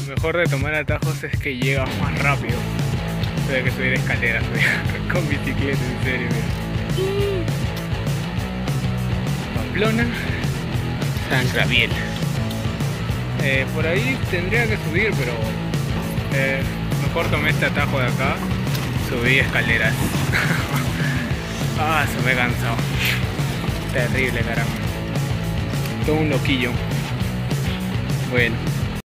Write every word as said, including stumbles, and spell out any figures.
mejor de tomar atajos es que llegas más rápido. Tuve que subir escaleras, mira, con bicicleta, en serio, mira. Pamplona, San Gabriel. Eh, por ahí tendría que subir, pero eh, mejor tomé este atajo de acá. Subí escaleras. Ah, se me he cansado. Terrible, caramba. Todo un loquillo. Bueno.